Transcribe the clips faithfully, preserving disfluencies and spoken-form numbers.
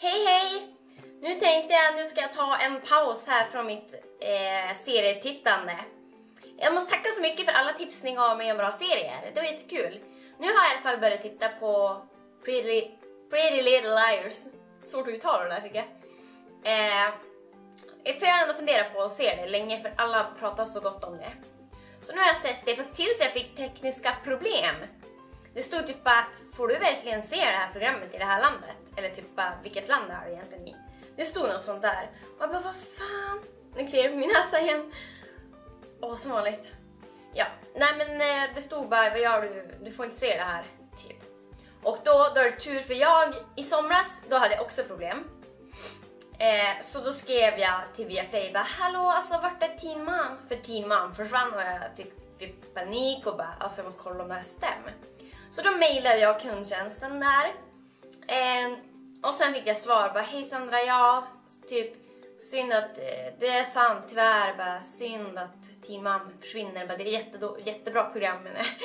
Hej hej! Nu tänkte jag nu ska jag ta en paus här från mitt eh, serietittande. Jag måste tacka så mycket för alla tips ni gav mig om bra serier. Det var jättekul. Nu har jag i alla fall börjat titta på Pretty, Pretty Little Liars. Svårt att uttala det där tycker jag. Eh, för jag har ändå funderat på att se det länge för alla pratar så gott om det. Så nu har jag sett det fast tills jag fick tekniska problem. Det stod typ bara, får du verkligen se det här programmet i det här landet? Eller typ bara, vilket land det är egentligen i? Det stod något sånt där. Och jag bara, vad fan? Nu kliar det på min näsa igen. Åh, som vanligt. Ja, nej men det stod bara, vad gör du? Du får inte se det här, typ. Och då, då är det tur för jag, i somras, då hade jag också problem. Eh, så då skrev jag till Viaplay, bara, hallå, alltså vart är Teen Mom? För Teen Mom försvann och jag typ fick panik och bara, alltså jag måste kolla om det här stämmer. Så då mejlade jag kundtjänsten där. Eh, och sen fick jag svar, bara, hej Sandra, ja, typ, synd att eh, det är sant, tyvärr, bara, synd att Teen Mom försvinner, bara, det är jätte, jättebra program.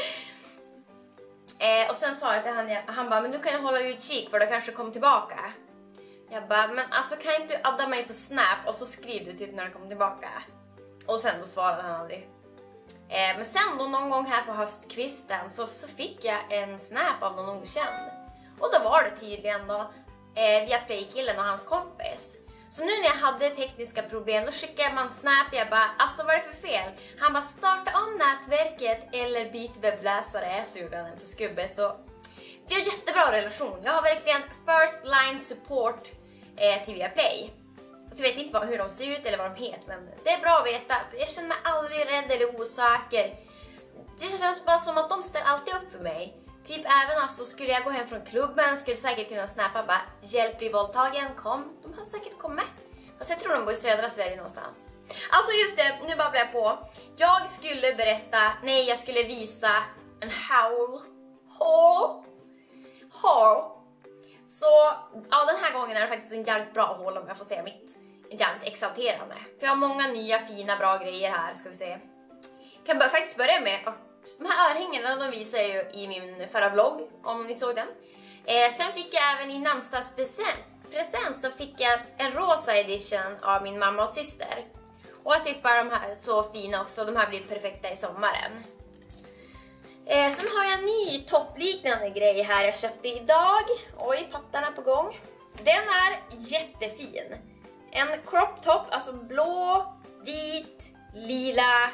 eh, och sen sa jag till han, han bara, men du kan ju hålla utkik för det kanske kommer tillbaka. Jag bara, men alltså kan inte du adda mig på Snap och så skriver du typ när det kommer tillbaka. Och sen då svarade han aldrig. Eh, men sen då någon gång här på höstkvisten så, så fick jag en Snap av någon okänd. Och då var det tydligen då eh, Viaplay-killen och hans kompis. Så nu när jag hade tekniska problem då skickade man Snap. Jag bara, alltså vad är det för fel? Han bara, starta om nätverket eller byt webbläsare. Så gjorde han den på skubbe. Så vi har jättebra relation. Jag har verkligen first line support eh, till Viaplay. Så jag vet inte vad, hur de ser ut eller vad de heter, men det är bra att veta. Jag känner mig aldrig rädd eller osäker. Det känns bara som att de ställer alltid upp för mig. Typ även alltså, skulle jag gå hem från klubben skulle säkert kunna snappa bara, hjälp bli våldtagen, kom. De har säkert kommit. Fast jag tror de bor i södra Sverige någonstans. Alltså just det, nu babblar jag på. Jag skulle berätta, nej jag skulle visa en haul. Haul. Haul. Så ja, den här gången är det faktiskt en jävligt bra haul om jag får säga mitt. Jävligt exalterande. För jag har många nya fina bra grejer här, ska vi se. Kan bara faktiskt börja med att de här örhängena, de visar jag ju i min förra vlogg, om ni såg den. Eh, sen fick jag även i namnsdagspresent present så fick jag en rosa edition av min mamma och syster. Och jag tycker bara de här är så fina också, de här blir perfekta i sommaren. Eh, sen har jag en ny toppliknande grej här jag köpte idag. Oj, pattarna på gång. Den är jättefin. En crop top, alltså blå, vit, lila.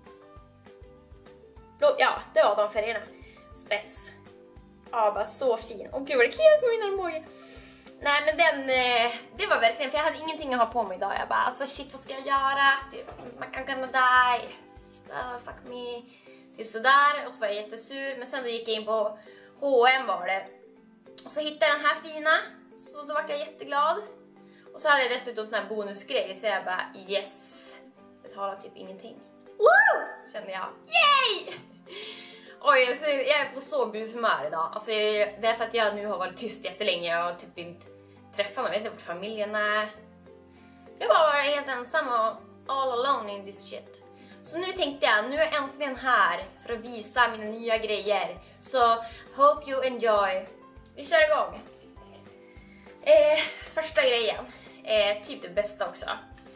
Blå, ja, det var de färgerna. Spets. Ja, bara så fin. Åh gud vad det kliar på min armbåge. Nej men den, eh, det var verkligen, för jag hade ingenting att ha på mig idag. Jag bara, alltså shit vad ska jag göra? Typ, I'm gonna die. Uh, fuck me. Typ sådär, och så var jag jättesur. Men sen då gick jag in på H och M var det. Och så hittade jag den här fina. Så då var jag jätteglad. Och så hade jag dessutom sån här bonusgrej. Så jag bara, yes. Betalar typ ingenting. Woo! Kände jag, yay! Oj, jag är på så bushumör idag. Alltså, det är för att jag nu har varit tyst jättelänge. Jag har typ inte träffat någon, jag vet inte vart familjen är. Jag bara var helt ensam och all alone in this shit. Så nu tänkte jag, nu är jag äntligen här för att visa mina nya grejer. Så, hope you enjoy. Vi kör igång. Eh, första grejen. Eh, typ det bästa också.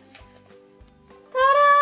Tada!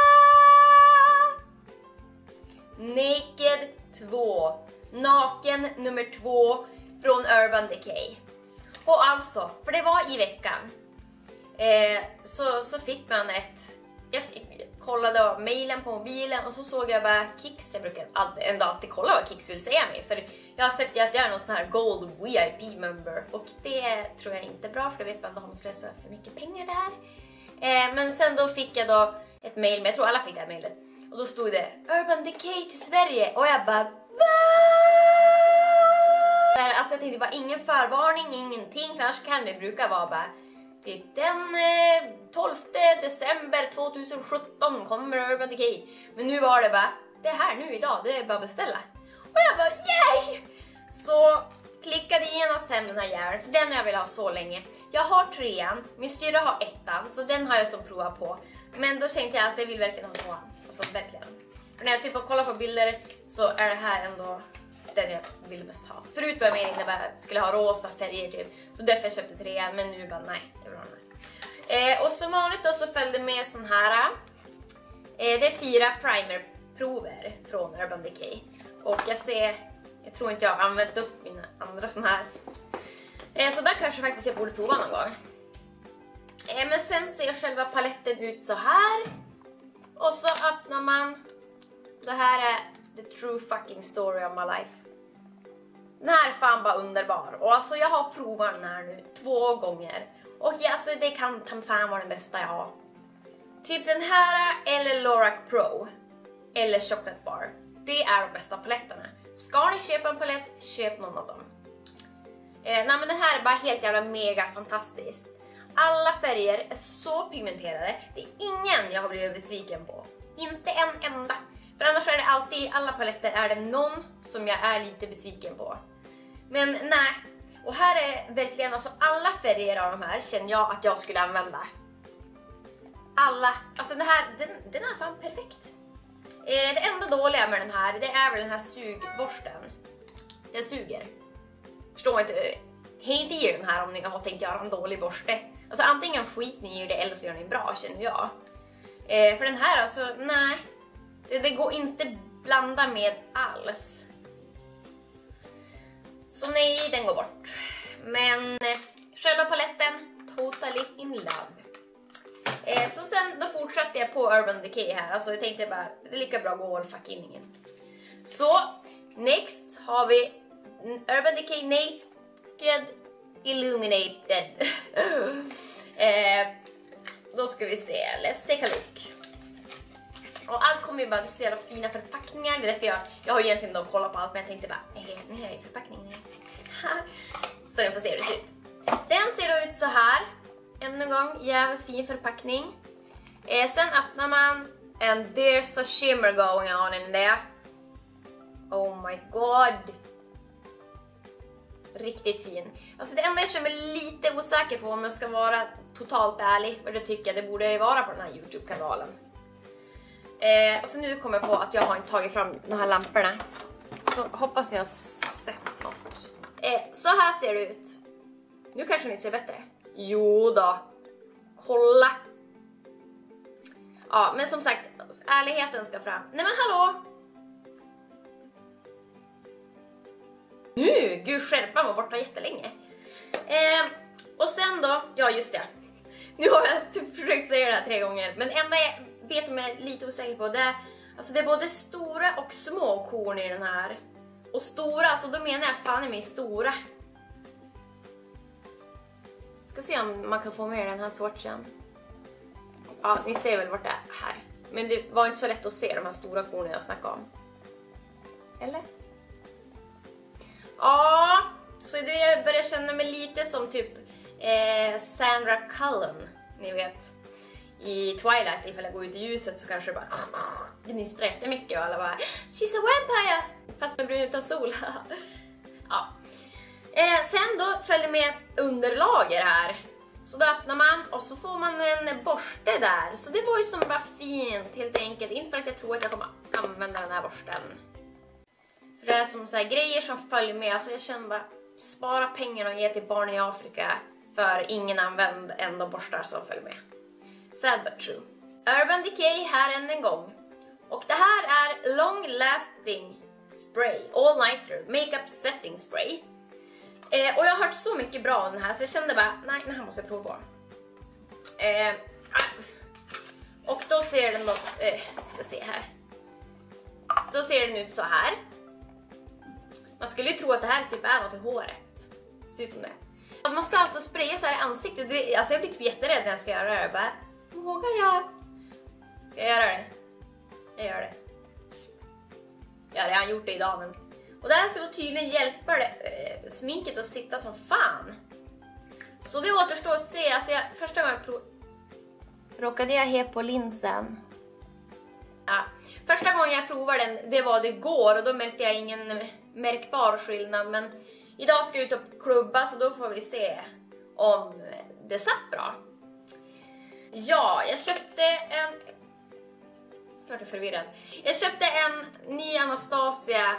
Naked två. Naken nummer två från Urban Decay. Och alltså, för det var i veckan. Eh, så, så fick man ett... Jag kollade mejlen på mobilen och så såg jag bara Kicks. Jag brukar ändå alltid kolla vad Kicks vill säga mig. För jag har sett att jag är någon sån här Gold V I P-member. Och det tror jag inte är bra, för då vet man att de måste slösa för mycket pengar där. Eh, men sen då fick jag då ett mejl, men jag tror alla fick det här mejlet. Och då stod det Urban Decay till Sverige. Och jag bara, va? Alltså jag tänkte bara ingen förvarning, ingenting. För annars kan det bruka vara bara typ den eh, tolfte december tjugohundrasjutton kommer Urban Decay. Men nu var det bara, det är här nu idag, det är bara att beställa. Och jag bara, yay! Så klickade genast hem den här jäveln, för den har jag velat ha så länge. Jag har trean, min styra har ettan, så den har jag som provat på. Men då tänkte jag, alltså jag vill verkligen ha tvåan. Alltså verkligen. För när jag typ kollar på bilder så är det här ändå den jag ville mest ha. Förut var jag mer inne på att jag skulle ha rosa färger typ. Så därför jag köpte tre, men nu bara nej, jag vill ha den. Eh, och som vanligt då så följde med sån här. Eh, det är fyra primerprover från Urban Decay. Och jag ser, jag tror inte jag har använt upp mina andra sån här. Eh, så där kanske faktiskt jag borde prova någon gång. Eh, men sen ser själva paletten ut så här. Och så öppnar man. Det här är the true fucking story of my life. Den här är fan bara underbar. Och alltså jag har provat den här nu två gånger. Och ja, alltså det kan ta fan vara den bästa jag har. Typ den här eller Lorac Pro. Eller Chocolate Bar. Det är de bästa paletterna. Ska ni köpa en palett, köp någon av dem. Eh, nej men den här är bara helt jävla mega fantastisk. Alla färger är så pigmenterade. Det är ingen jag har blivit besviken på. Inte en enda. För annars är det alltid, i alla paletter är det någon som jag är lite besviken på. Men nej. Och här är verkligen, alltså alla färger av de här känner jag att jag skulle använda. Alla. Alltså den här, den, den är fan perfekt. Eh, det enda dåliga med den här, det är väl den här sugborsten. Den suger. Förstår inte. Hej inte i den här om ni har tänkt göra en dålig borste. Alltså antingen skit ni i det eller så gör ni bra, känner jag. Eh, för den här alltså, nej. Det, det går inte blanda med alls. Så nej, den går bort. Men eh, själva paletten, totally in love. Eh, så sen då fortsatte jag på Urban Decay här. Alltså jag tänkte bara, det är lika bra att gå all fuck in igen. Så, next har vi Urban Decay Naked Illuminated. eh, då ska vi se, let's take a look. Och allt kommer ju bara se så fina förpackningar. Det är därför jag, jag har egentligen då kollat på allt, men jag tänkte bara, eh, nu är det förpackningen. Så ni får se hur det ser ut. Den ser ut så här. Ännu en gång, jävligt fin förpackning. Eh, sen öppnar man, and there's a shimmer going on in there. Oh my god. Riktigt fin. Alltså det enda jag känner mig lite osäker på, om jag ska vara totalt ärlig, och det tycker jag det borde vara på den här YouTube-kanalen. Eh, alltså nu kommer jag på att jag har inte tagit fram de här lamporna. Så hoppas ni har sett något. Eh, så här ser det ut. Nu kanske ni ser bättre. Jo då. Kolla. Ja, men som sagt, ärligheten ska fram. Nej men hallå. Nu, gud skärpan var borta jättelänge. Eh, och sen då, ja just det. Nu har jag typ försökt säga det här tre gånger. Men enda jag vet om jag är lite osäker på, det är, alltså det är både stora och små korn i den här. Och stora, alltså då menar jag fan i mig stora. Ska se om man kan få med den här swatchen. Ja, ni ser väl vart det är här. Men det var inte så lätt att se de här stora kornen jag snackade om. Eller? Ja, så det jag börjar känna mig lite som typ eh, Sandra Cullen, ni vet. I Twilight, ifall jag går ut i ljuset så kanske det bara gnistrar jättemycket och alla bara she's a vampire! Fast med brun utan sol. Ja. Eh, sen då följer med ett underlager här. Så då öppnar man och så får man en borste där. Så det var ju som bara fint helt enkelt. Inte för att jag tror att jag kommer använda den här borsten. För det är som så här grejer som följer med. Alltså jag känner bara spara pengar och ge till barn i Afrika. För ingen använder ändå borstar som följer med. Sad but true. Urban Decay här än en gång. Och det här är Long Lasting Spray. All Nighter Makeup Setting Spray. Eh, och jag har hört så mycket bra om den här så jag kände bara, nej, den här måste jag prova på. Eh, och då ser den då, eh, ska se här. Då ser den ut så här. Man skulle ju tro att det här typ är något i håret. Ser ut som det. Man ska alltså spraya så här i ansiktet. Det, alltså jag blir typ jätterädd när jag ska göra det. Bara, vågar jag? Ska jag göra det? Jag gör det. Jag har redan gjort det idag, men... Och det här ska då tydligen hjälpa det, eh, sminket att sitta som fan. Så det återstår att se. Alltså jag, första gången jag prov... Råkade jag he på linsen? Ja. Första gången jag provade den, det var det igår. Och då märkte jag ingen märkbar skillnad. Men idag ska jag ut och klubba, så då får vi se om det satt bra. Ja, jag köpte en... Jag är förvirrad. Jag köpte en ny Anastasia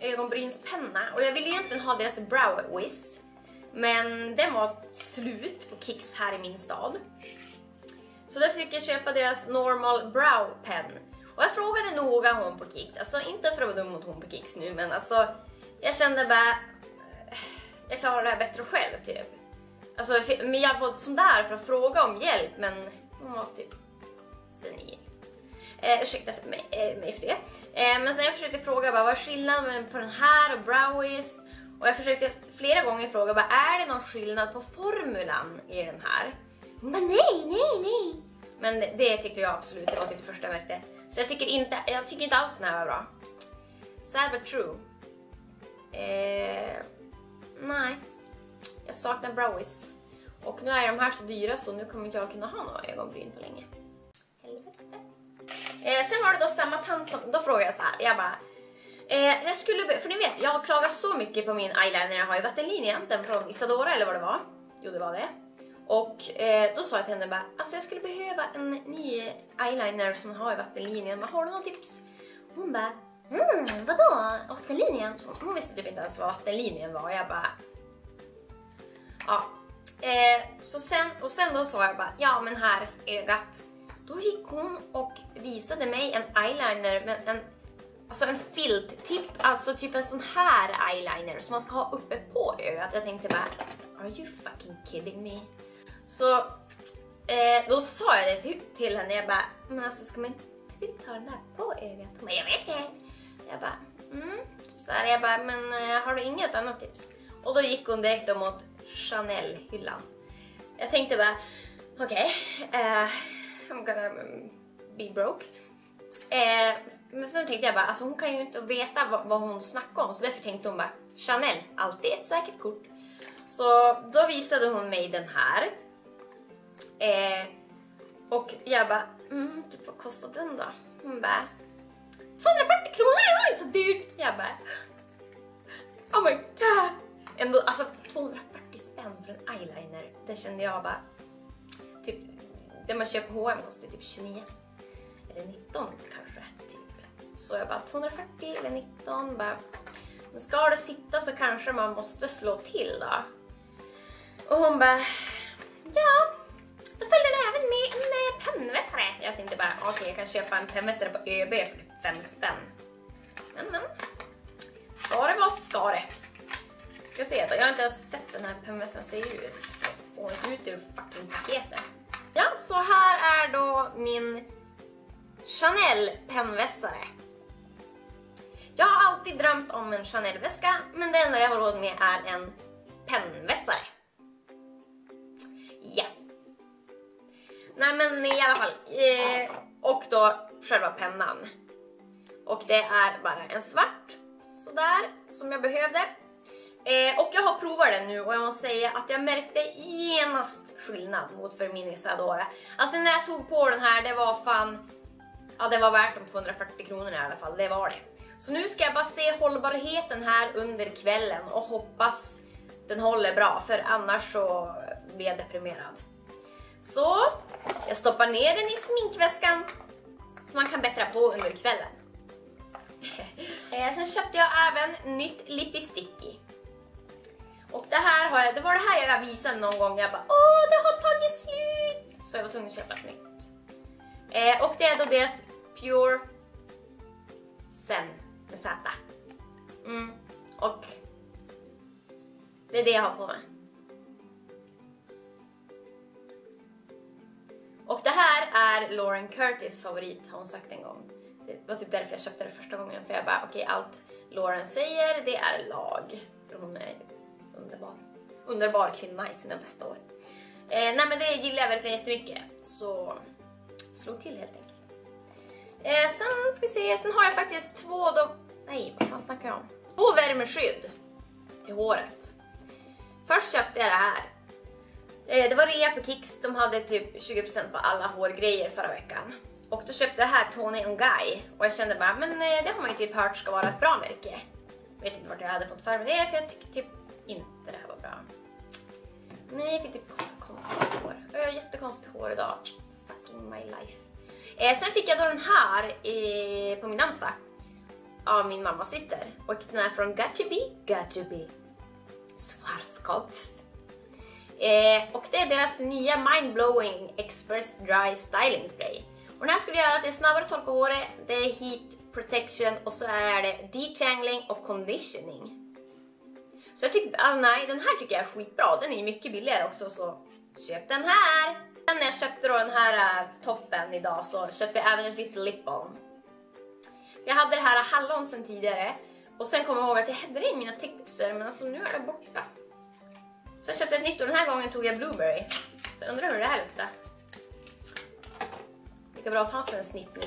ögonbrynspenna. Och jag ville egentligen ha deras Brow Wiz. Men den var slut på Kicks här i min stad. Så då fick jag köpa deras Normal Brow Pen. Och jag frågade noga hon på Kicks. Alltså inte för att vara dum mot hon på Kicks nu. Men alltså jag kände bara... Jag klarar det här bättre själv typ. Alltså men jag var som där för att fråga om hjälp. Men hon var typ senil. Eh, ursäkta för mig, eh, mig för det. Eh, men sen jag försökte fråga bara, vad är skillnaden på den här och Brow Wiz? Och jag försökte flera gånger fråga bara, är det någon skillnad på formulan i den här? Hon bara, nej, nej, nej. Men det, det tyckte jag absolut, det var typ det första jag märkte. Så jag tycker inte, jag tycker inte alls den här var bra. Sad but true. Eh, nej. Jag saknar Brow Wiz. Och nu är de här så dyra så nu kommer inte jag kunna ha några ögonbryn på länge. Helvete. Eh, sen var det då samma tant som, då frågade jag så här, jag bara, eh, jag skulle, för ni vet, jag har klagat så mycket på min eyeliner jag har i vattenlinjen, den från Isadora eller vad det var, jo det var det, och eh, då sa jag till henne bara, alltså jag skulle behöva en ny eyeliner som har i vattenlinjen, men har du någon tips? Hon bara, mm, vadå, vattenlinjen? Så hon visste typ inte ens vad vattenlinjen var, jag bara, ja, eh, så sen, och sen då sa jag bara, ja men här, ögat. Då gick hon och visade mig en eyeliner med en, alltså en filt-tipp, alltså typ en sån här eyeliner som man ska ha uppe på ögat. Jag tänkte bara, are you fucking kidding me? Så eh, då sa jag det typ till henne, jag bara, men alltså ska man inte ta den där på ögat? Hon bara, jag vet inte. Jag bara, mm, typ så här, jag bara, men eh, har du inget annat tips? Och då gick hon direkt mot Chanel-hyllan. Jag tänkte bara, okej, okay, eh, I'm gonna be broke. Eh, men sen tänkte jag bara, alltså hon kan ju inte veta vad, vad hon snackar om. Så därför tänkte hon bara, Chanel, alltid ett säkert kort. Så då visade hon mig den här. Eh, och jag bara, mm, typ vad kostar den då? Hon bara, tvåhundrafyrtio kronor, det var inte så dyrt. Jag bara, oh my god. Ändå, alltså tvåhundrafyrtio spänn för en eyeliner. Det kände jag bara, typ, det man köper på H och M kostar typ tjugonio. Eller nitton kanske, typ. Så jag bara, tvåhundrafyrtio eller nitton, bara, men ska det sitta så kanske man måste slå till då. Och hon bara, ja, då följer det även med en pennvässare. Jag tänkte bara, okej okay, jag kan köpa en pennvässare på ÖB för typ fem spänn. Men men, ska det vara så ska det. Ska se då, jag har inte ens sett den här pennvässaren ser ut. Få den ut ur fucking paketet. Ja, så här är då min Chanel pennvässare. Jag har alltid drömt om en Chanel-väska, men det enda jag har råd med är en pennvässare. Ja. Nej men i alla fall. Eh, och då själva pennan. Och det är bara en svart, sådär, som jag behövde. Eh, och jag har provat den nu och jag måste säga att jag märkte genast skillnad mot för min Isadora. Alltså när jag tog på den här, det var fan, ja det var värt de tvåhundrafyrtio kronorna i alla fall, det var det. Så nu ska jag bara se hållbarheten här under kvällen och hoppas den håller bra, för annars så blir jag deprimerad. Så jag stoppar ner den i sminkväskan så man kan bättra på under kvällen. eh, sen köpte jag även nytt Lipsticky. Och det här har jag, det var det här jag visade någon gång. Jag bara, åh det har tagit slut. Så jag var tvungen att köpa ett nytt. Eh, och det är då deras Pure Zen med Z. Mm. Och det är det jag har på mig. Och det här är Lauren Curtis favorit, har hon sagt en gång. Det var typ därför jag köpte det första gången. För jag bara, okej, okay, allt Lauren säger, det är lag. För hon är underbar. Underbar kvinna i sina bästa år. Eh, nej men det gillar jag verkligen jättemycket. Så slog till helt enkelt. Eh, sen ska vi se, sen har jag faktiskt två då... Nej, vad fan snackar jag om? Två värmeskydd till håret. Först köpte jag det här. Eh, det var rea på Kicks, de hade typ tjugo procent på alla hårgrejer förra veckan. Och då köpte jag det här Tony and Guy. Och jag kände bara, men eh, det har man ju typ hört ska vara ett bra märke. Jag vet inte vart jag hade fått för mig det, för jag tycker typ inte det här var bra. Nej, jag fick typ konstigt, konstigt hår. Jag har jättekonstigt hår idag. Fucking my life. Eh, sen fick jag då den här eh, på min namnsdag. av min mammas syster. Och den är från Gatcheby. Gatcheby. Schwarzkopf. Eh, och det är deras nya Mindblowing Express Dry Styling Spray. Och den här skulle göra att det är snabbare att torka håret, det är heat protection och så är det detangling och conditioning. Så jag tycker, ah, nej, den här tycker jag är skitbra. Den är ju mycket billigare också, så köp den här. Sen när jag köpte då den här uh, toppen idag så köpte jag även ett litet lip balm. Jag hade det här hallon sen tidigare och sen kom jag ihåg att jag hade det i mina täckbyxor, men alltså nu är det borta. Så jag köpte ett nytt och den här gången tog jag blueberry. Så jag undrar hur det här luktar. Det är bra att ha sig en sniff nu.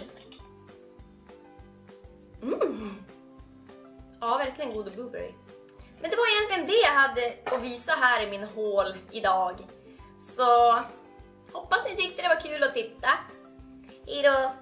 Mm. Ja, verkligen god blueberry. Men det var egentligen det jag hade att visa här i min haul idag. Så hoppas ni tyckte det var kul att titta. Hejdå!